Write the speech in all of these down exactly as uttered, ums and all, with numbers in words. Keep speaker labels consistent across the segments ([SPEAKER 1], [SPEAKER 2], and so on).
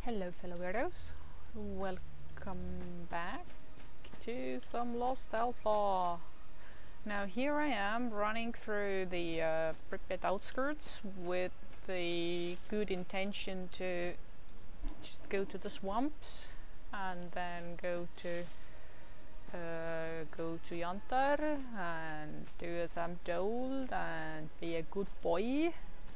[SPEAKER 1] Hello fellow weirdos, welcome back to some Lost Alpha. Now here I am running through the uh, Pripyat outskirts with the good intention to just go to the swamps and then go to uh, go to Yantar and do as I'm told and be a good boy.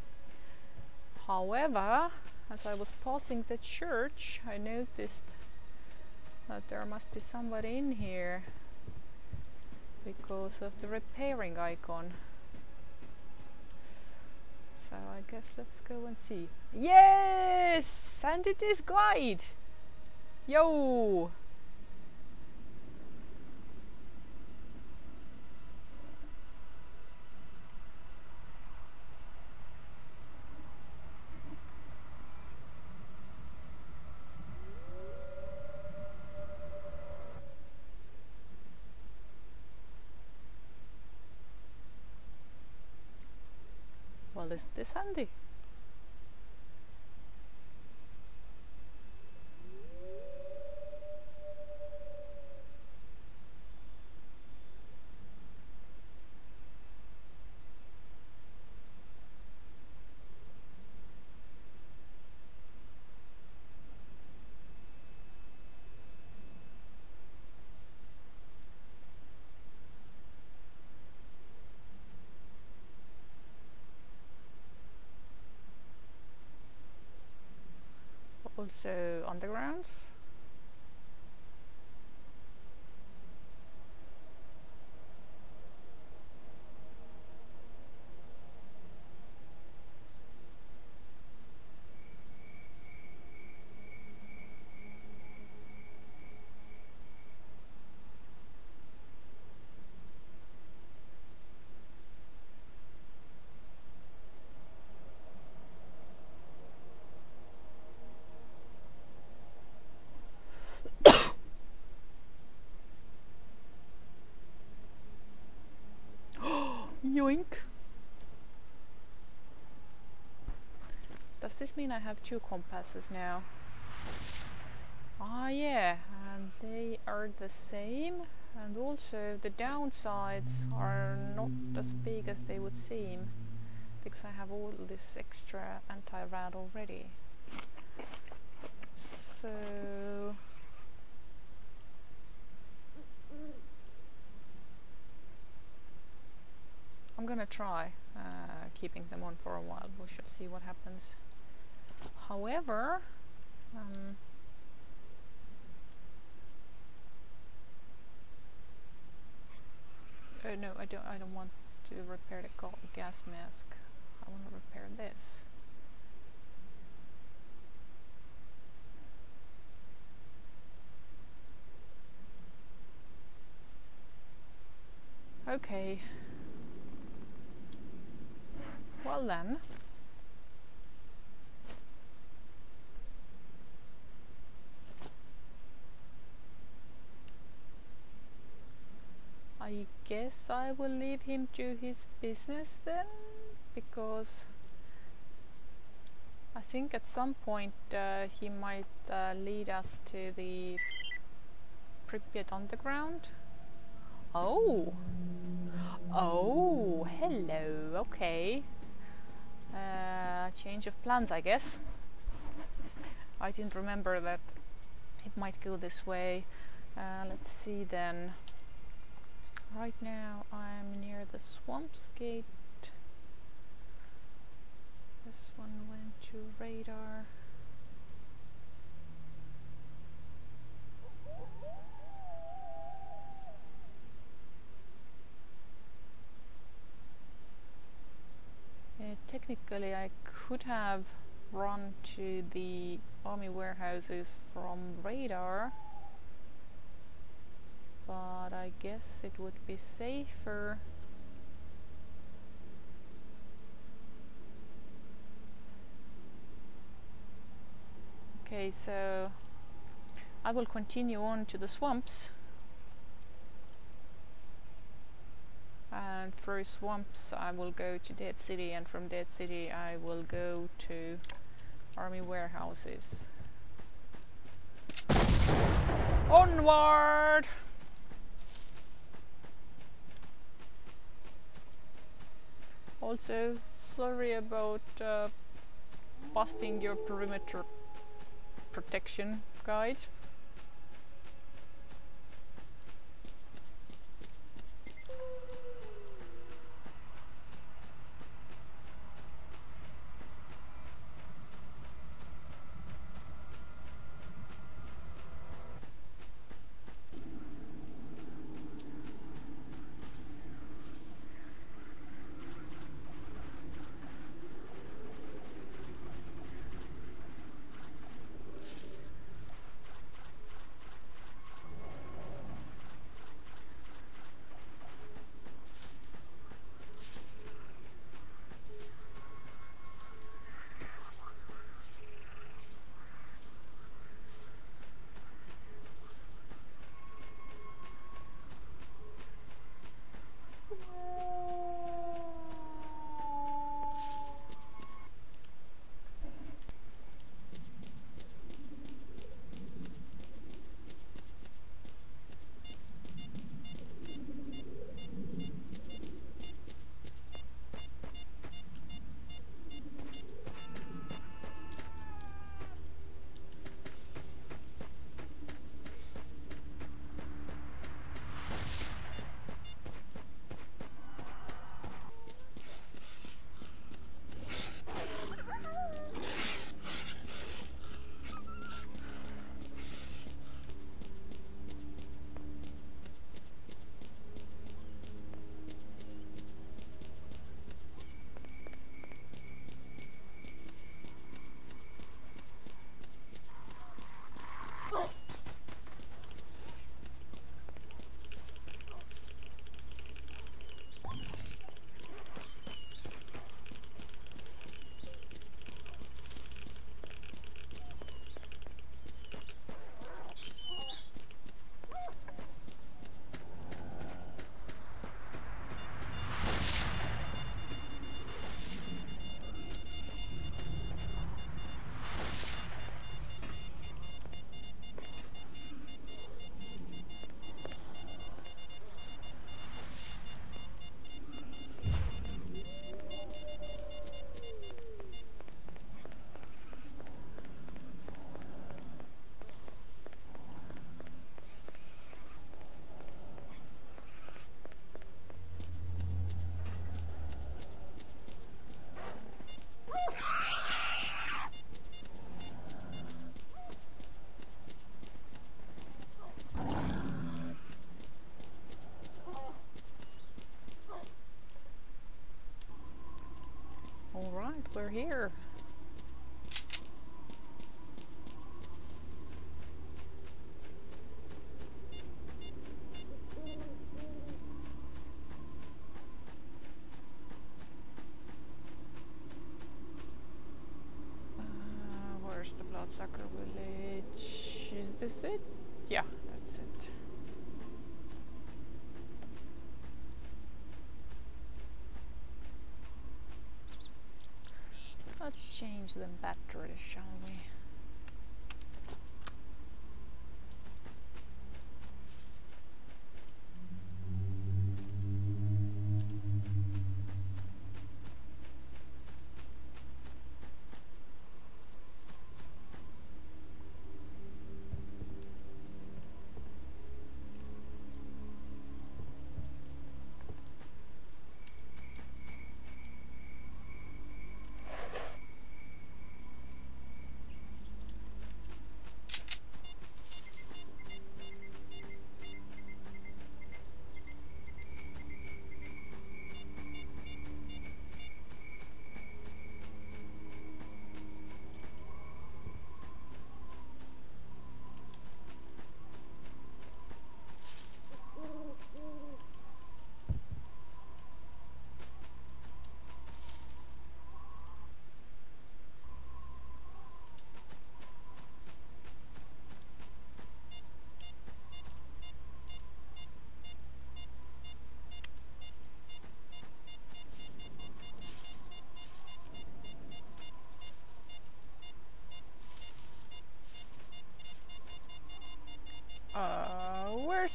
[SPEAKER 1] However, as I was passing the church, I noticed that there must be somebody in here because of the repairing icon. So I guess let's go and see. Yes! And it is Guide! Yo! Well, isn't this handy? Also undergrounds. Yoink! Does this mean I have two compasses now? Ah yeah, and they are the same, and also the downsides are not as big as they would seem because I have all this extra anti-rad already. So I'm gonna try uh, keeping them on for a while. We shall see what happens. However, um, uh, no, I don't. I don't want to repair the ga gas mask. I want to repair this. Okay. Well then. I guess I will leave him to his business then, because I think at some point uh, he might uh, lead us to the Pripyat underground. Oh! Oh, hello, okay. Uh, change of plans, I guess. I didn't remember that it might go this way. Uh, let's see then. Right now I'm near the Swamps Gate. This one went to radar. Uh, technically I could have run to the army warehouses from radar, but I guess it would be safer okay, so I will continue on to the swamps, and through swamps I will go to Dead City, and from Dead City I will go to army warehouses. Onward! Also, sorry about uh, busting your perimeter protection guide. Alright, we're here. Uh, where's the Bloodsucker village? Is this it? Yeah, that's it. Let's change the battery, shall we?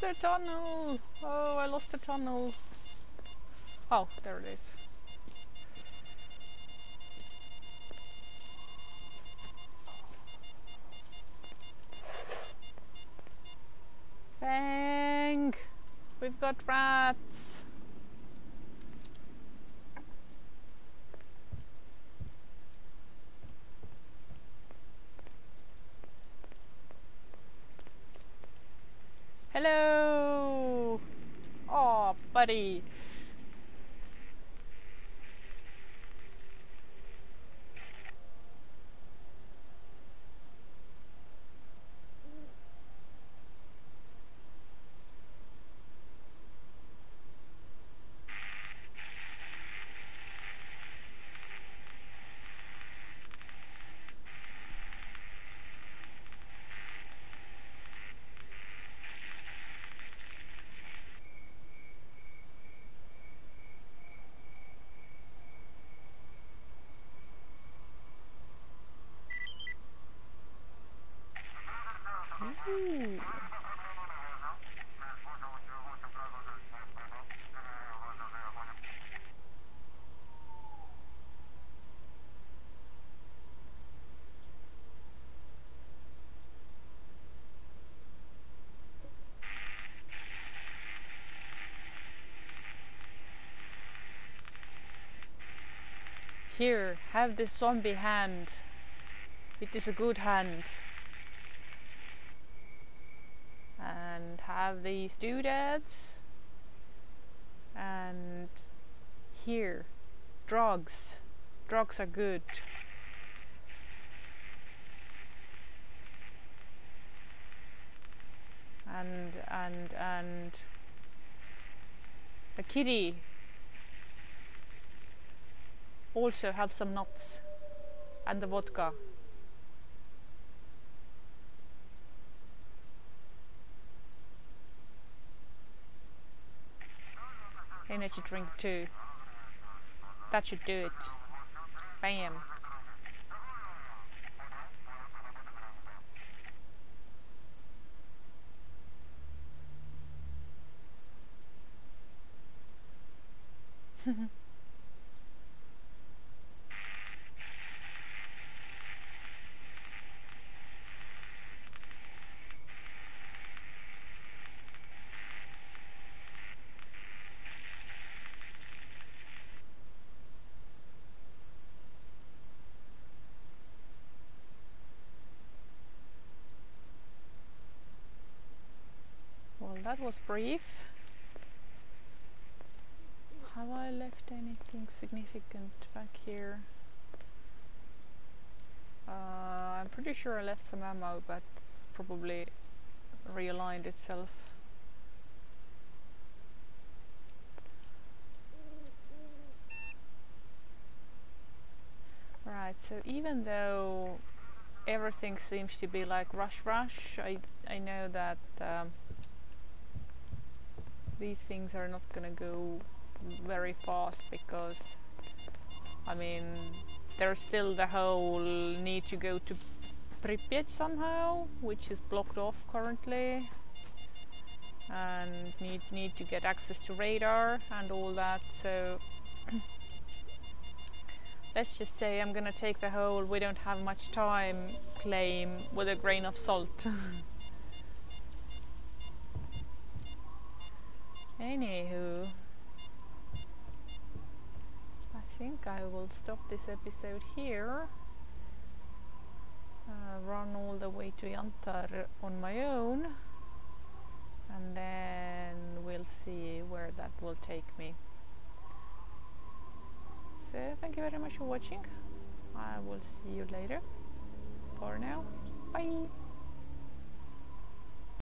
[SPEAKER 1] the tunnel! Oh, I lost the tunnel. Oh, there it is. Fang! We've got rats! Hello! Oh, buddy! Ooh. Here, have this zombie hand. It is a good hand. And have these doodads. And here, drugs. Drugs are good. And, and, and a kitty. Also have some nuts and the vodka. Energy drink too. That should do it. Bam. Well, that was brief. Have I left anything significant back here? Uh, I'm pretty sure I left some ammo, but it's probably realigned itself. Right, so even though everything seems to be like rush rush, I, I know that um, these things are not gonna go very fast because, I mean, there's still the whole need to go to Pripyat somehow, which is blocked off currently, and need need to get access to radar and all that, so let's just say I'm gonna take the whole we don't have much time claim with a grain of salt. Anywho, I think I will stop this episode here, uh, run all the way to Yantar on my own, and then we'll see where that will take me. So thank you very much for watching. I will see you later. For now, bye!